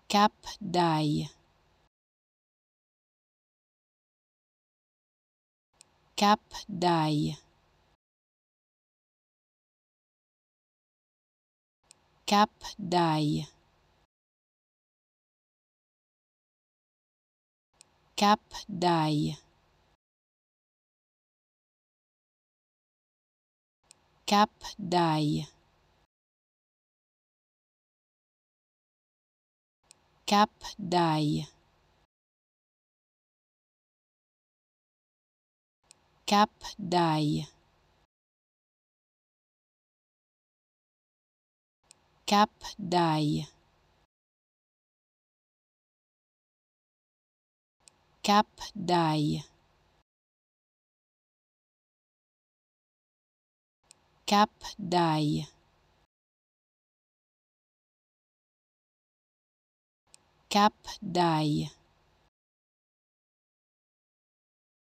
Cap d'Aille, Cap d'Aille, Cap d'Aille, Cap d'Aille, Cap d'Aille, Cap d'Aille, Cap d'Aille, Cap d'Aille, Cap d'Aille, Cap d'Aille, Cap d'Aille.